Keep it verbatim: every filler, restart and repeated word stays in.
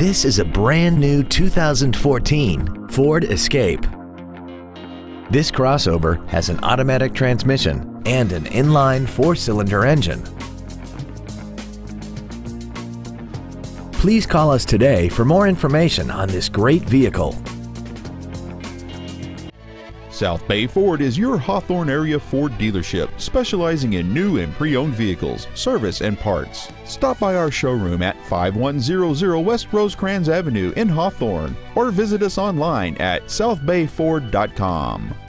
This is a brand new two thousand fourteen Ford Escape. This crossover has an automatic transmission and an inline four-cylinder engine. Please call us today for more information on this great vehicle. South Bay Ford is your Hawthorne area Ford dealership, specializing in new and pre-owned vehicles, service, and parts. Stop by our showroom at five one zero zero West Rosecrans Avenue in Hawthorne, or visit us online at south bay ford dot com.